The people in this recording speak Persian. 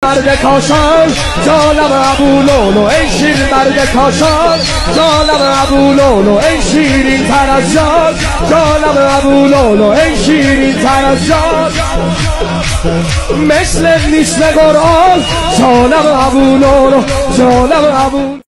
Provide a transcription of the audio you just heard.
مرد کاشان جانم ابو لولو ای شیر مرد کاشان جانم ابو لولو ای شیرین تر از جان جانم ابو لولو ای شیرین تر از جان مثل نیست قرآن جانم ابو لولو جانم ابو